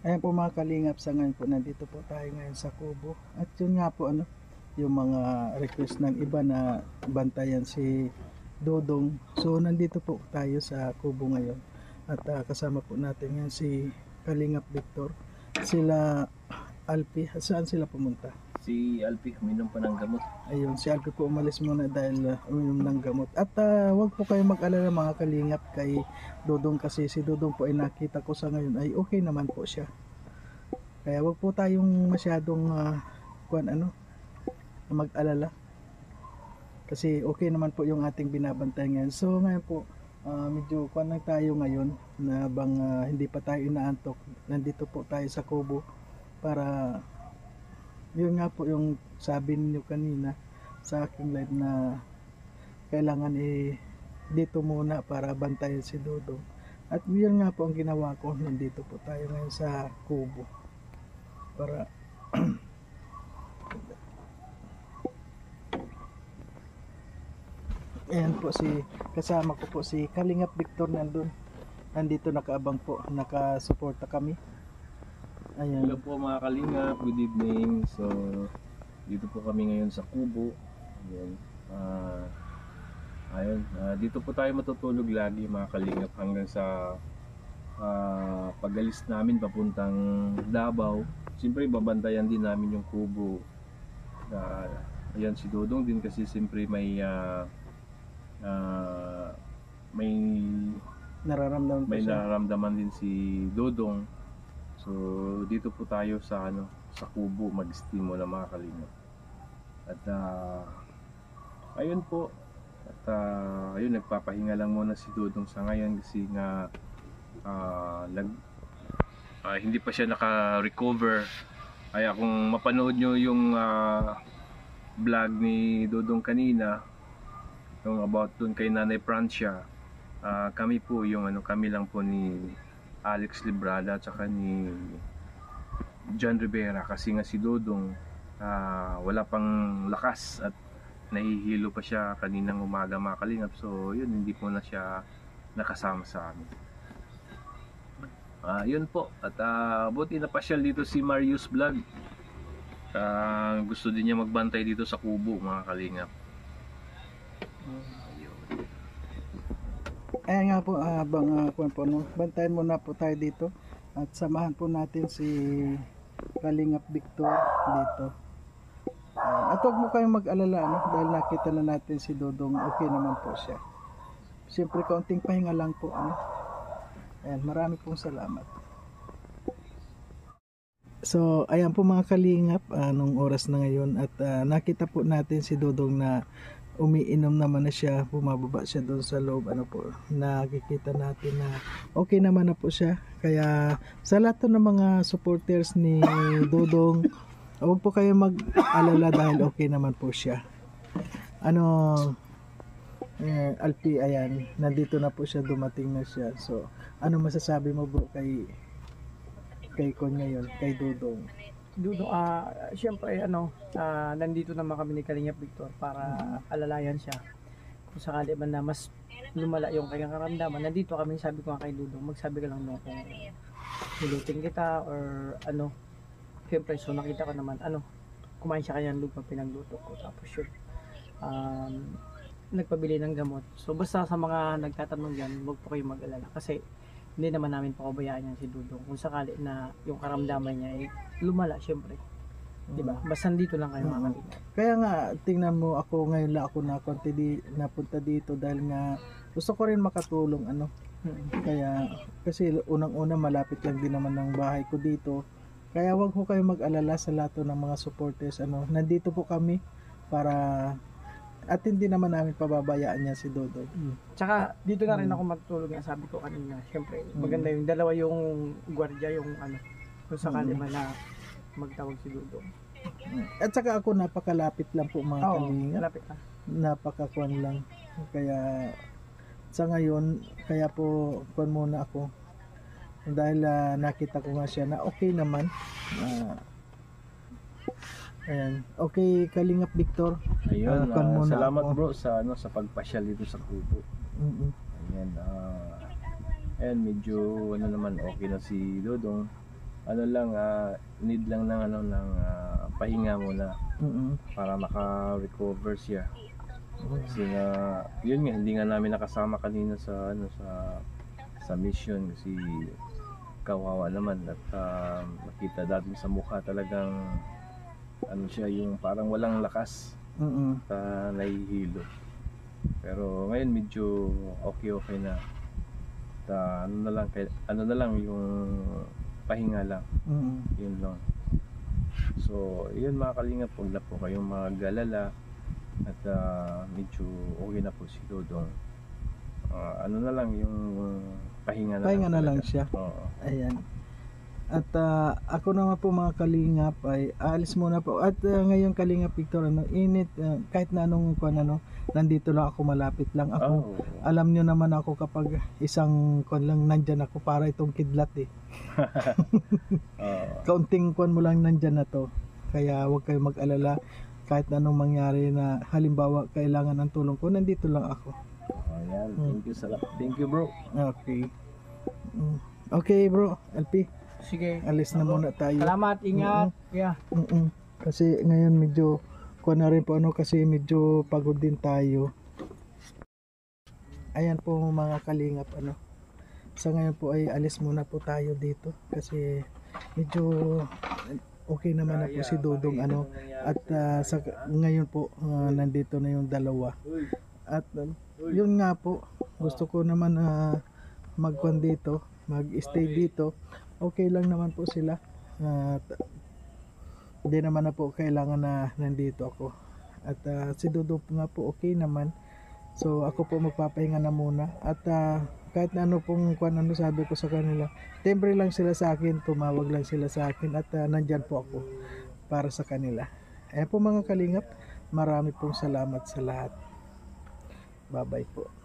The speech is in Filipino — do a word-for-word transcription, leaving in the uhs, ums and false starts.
Ayan po mga kalingap, sa ngayon po nandito po tayo ngayon sa Kubo. At yun nga po ano, yung mga request ng iba na bantayan si Dodong. So nandito po tayo sa Kubo ngayon. At ah, kasama po natin yan si Kalingap Victor. Sila Alpi, saan sila pumunta? Si Alpi uminom pa ng gamot. Ayun, si Alpi po umalis muna dahil uh, uminom ng gamot. At uh, wag po kayo mag-alala mga kalingap kay Dodong, kasi si Dodong po ay nakita ko sa ngayon ay okay naman po siya. Kaya wag po tayong masyadong uh, kuan ano, mag-alala. Kasi okay naman po yung ating binabantay ngayon. So ngayon po, uh, medyo kuan lang tayo ngayon na bang uh, hindi pa tayo inaantok. Nandito po tayo sa Kubo para yun nga po yung sabi niyo kanina sa aking live na kailangan eh dito muna para bantayan si Dodong. At yun nga po ang ginawa ko, nandito po tayo ngayon sa Kubo para ayan po, si kasama ko po si Kalingap Victor nandun, nandito nakaabang po, nakasuporta kami. Ayan. Hello po mga kalingap, good evening. So dito po kami ngayon sa Kubo. Ayan. Uh, ayun, uh, dito po tayo matutulog lagi mga kalingap hanggang sa uh, pag-alis namin papuntang Davao. Siyempre babantayan din namin yung Kubo. Uh, ayan si Dodong din kasi siyempre may uh, uh, may nararamdaman may nararamdaman din si Dodong. So dito po tayo sa ano sa Kubo mag-steam muna mga kalingap. At uh, ayun po. At uh, ayun, nagpapahinga lang muna si Dodong sa ngayon kasi nga uh, nag uh, hindi pa siya naka-recover. Kaya kung mapanood nyo yung uh, vlog ni Dodong kanina, yung about dun kay Nanay Francia, uh, kami po yung ano kami lang po ni Alex Librada at saka ni John Rivera, kasi nga si Dodong uh, wala pang lakas at nahihilo pa siya kaninang umaga mga kalingap. So yun, hindi po na siya nakasama sa amin. Uh, yun po. At uh, buti na pasyal dito si Marius Vlog. Uh, gusto din niya magbantay dito sa Kubo mga kalingap. Ayan nga po, habang uh, uh, po, no, bantayan muna po tayo dito at samahan po natin si Kalingap Victor dito. Uh, at huwag mo kayong mag-alala, no, dahil nakita na natin si Dodong, okay naman po siya. Siyempre kaunting pahinga lang po. Ano? Ayan, marami pong salamat. So ayan po mga kalingap, anong uh, oras na ngayon at uh, nakita po natin si Dodong na umiinom naman na siya, bumababa siya doon sa loob. Ano po, nakikita natin na okay naman na po siya. Kaya sa lahat ng mga supporters ni Dodong, huwag po kayo mag-alala dahil okay naman po siya. Ano, eh, Alpi, ayan, nandito na po siya, dumating na siya. So ano masasabi mo bro kay kay Kon ngayon, kay Dodong? Dudong, ah, uh, siyempre ano, uh, nandito naman kami ni Kalingap Victor para alalayan siya. Kung sakali man na mas lumala yung kanyang karamdaman, nandito kami, sabi ko nga kay Dudong, magsabi ka lang no kung niluting kita or ano. Siyempre, so nakita ko naman, ano, kumain siya kanyang lupa, pinagluto ko. Tapos yun, um, nagpabili ng gamot. So basta sa mga nagtatanong dyan, huwag po kayo mag-alala. Kasi hindi naman namin pakubayaan yan si Dudong. Kung sakali na yung karamdaman niya ay lumala, syempre. Mm. Diba? Basta dito lang kayo mga mm. Kaya nga, tingnan mo, ako ngayon lang ako na di, napunta dito dahil nga gusto ko rin makatulong. Ano? Mm. Kaya, kasi unang-una malapit lang din naman ng bahay ko dito. Kaya wag ho kayo mag-alala sa lahat ng mga supporters. Ano? Nandito po kami para... At hindi naman namin pababayaan niya si Dodong. Mm. Tsaka dito na rin ako matutulog nga, sabi ko kanina. Siyempre, maganda yung dalawa yung gwardiya, yung ano, kung sakali man na magtawag si Dodong. At saka ako napakalapit lang po mga oh, kalinga. Kalapit lang. Napakakuan lang. Kaya sa ngayon, kaya po kuan muna ako. Dahil uh, nakita ko nga siya na okay naman. Uh, Ayan. Okay, Kalingap Victor. Ayun, uh, uh, salamat ako. Bro sa ano sa pagpasyal dito sa Kubo. Mm-hmm. Ayan, uh, ayan medyo ano naman okay na si Dodong. ano lang, ah, need lang ng ano ng ah, pahinga muna Mm. para maka-recover siya. Kasi nga, yun nga, hindi nga namin nakasama kanina sa ano sa sa mission kasi kawawa naman at ah, makita dati sa mukha talagang ano siya, yung parang walang lakas Mm. at ah, nahihilo. Pero ngayon medyo okay okay na. At ah, ano na lang kay- ano na lang yung pahinga lang, Mm. yun lang. So, yun mga kalingap, huwag na po kayong mag-alala at ah, medyo okay na po si Dodong. Ah, ano na lang yung pahinga na Pahinga lang na lang talaga. siya. Oo. Ayan. At ah, ako naman po mga kalingap ay aalis muna po. At ah, ngayon kalingap Victor, ano, init, ah, kahit na anong kuan ano, nandito lang ako, malapit lang ako. Oh. Alam nyo naman ako kapag isang kuan lang nandyan ako, para itong kidlat eh. Oo. Kaunting kuan mo lang nandyan na to. Kaya huwag kayo mag-alala kahit na anong mangyari na halimbawa kailangan ng tulong ko, nandito lang ako. Ayan, thank you sa thank you bro. Okay. Mm. Okay bro, L P, Sige. alis na muna tayo. Salamat, ingat. Yeah. Mm-mm. Kasi ngayon medyo kuha na rin po ano, kasi medyo pagod din tayo. Ayan po mga kalingap ano. Sa ngayon po ay alis muna po tayo dito kasi medyo okay naman na po si Dodong ano, at ah, sa ngayon po ah, nandito na yung dalawa. At um, yun nga po, gusto ko naman uh, magkuhan dito, mag-stay dito. Okay lang naman po sila. At hindi naman na po kailangan na nandito ako. At ah, si Dodo nga po okay naman. So ako po magpapahinga na muna. At ah, kahit na ano pong kung ano sabi ko sa kanila, tembre lang sila sa akin, tumawag lang sila sa akin, at ah, nandyan po ako para sa kanila. Ayan po mga kalingap, marami pong salamat sa lahat. Bye bye po.